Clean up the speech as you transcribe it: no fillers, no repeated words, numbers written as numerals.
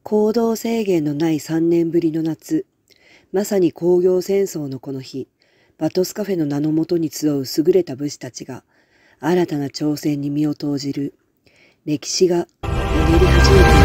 行動制限のない3年ぶりの夏、まさに工業戦争のこの日、バトスカフェの名のもとに集う優れた武士たちが、新たな挑戦に身を投じる。歴史がうねり始めている。